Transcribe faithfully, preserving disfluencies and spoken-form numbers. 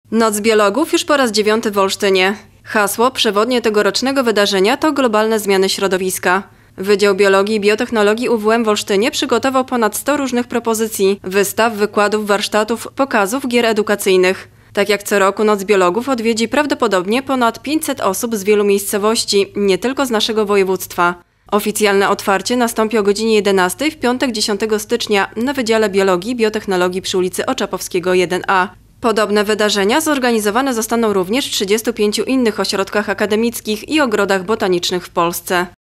Noc Biologów już po raz dziewiąty w Olsztynie. Hasło przewodnie tegorocznego wydarzenia to globalne zmiany środowiska. Wydział Biologii i Biotechnologii U W M w Olsztynie przygotował ponad sto różnych propozycji, wystaw, wykładów, warsztatów, pokazów, gier edukacyjnych. Tak jak co roku Noc Biologów odwiedzi prawdopodobnie ponad pięćset osób z wielu miejscowości, nie tylko z naszego województwa. Oficjalne otwarcie nastąpi o godzinie jedenastej w piątek dziesiątego stycznia na Wydziale Biologii i Biotechnologii przy ulicy Oczapowskiego jeden A. Podobne wydarzenia zorganizowane zostaną również w trzydziestu pięciu innych ośrodkach akademickich i ogrodach botanicznych w Polsce.